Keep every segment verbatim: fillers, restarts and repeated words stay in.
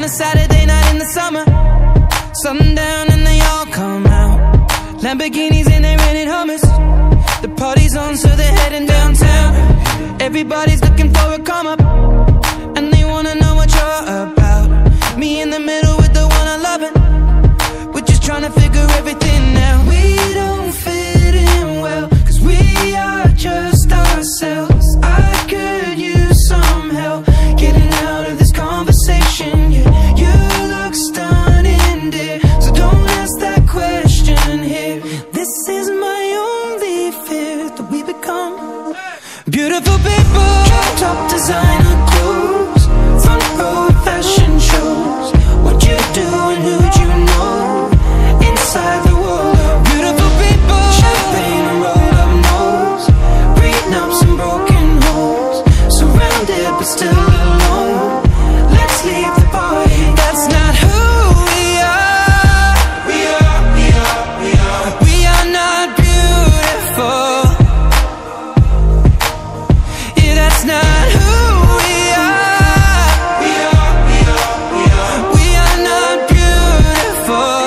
a Saturday night in the summer. Sundown and they all come out. Lamborghinis and they rented hummus. The party's on, so they're heading downtown. Everybody's looking for a come up, and they wanna know what you're about. Me in the middle with the one I lovin'. We're just trying to figure everything out. We don't fit in well, cause we are just ourselves. I could use some help getting out of this conversation. Yeah, you look stunning, dear, so don't ask that question here. This is my only fear, that we become beautiful people. Top designer clothes, front row fashion shows. What you do and who'd you know? Inside the world of beautiful people. Champagne and roll up nose, prenups and broken homes. Surrounded but still alone. Let's leave the party. That's not who we are. We are, we are, we are. We are not beautiful. Yeah, that's not who we are. We are, we are, we are. We are not beautiful.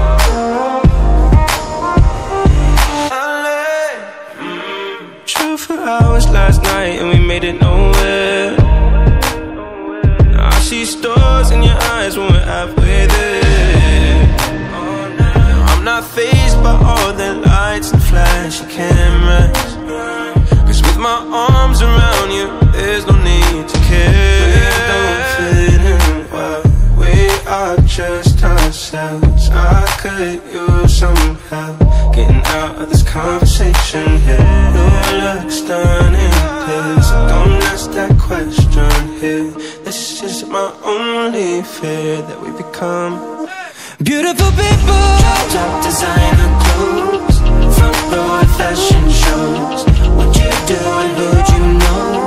Drove for hours last night and we made it nowhere. Now I see stars in your eyes when we're halfway there. I'm not fazed by all the lights and flashy cameras, cause with my arms around you, there's no need to care. We don't fit in well, we are just ourselves. I could use some help getting out of this conversation here. You look stunning, please, so don't ask that question here. This is my only fear, that we become beautiful people. Top designer clothes, front row fashion shows. What you do and who'd you know?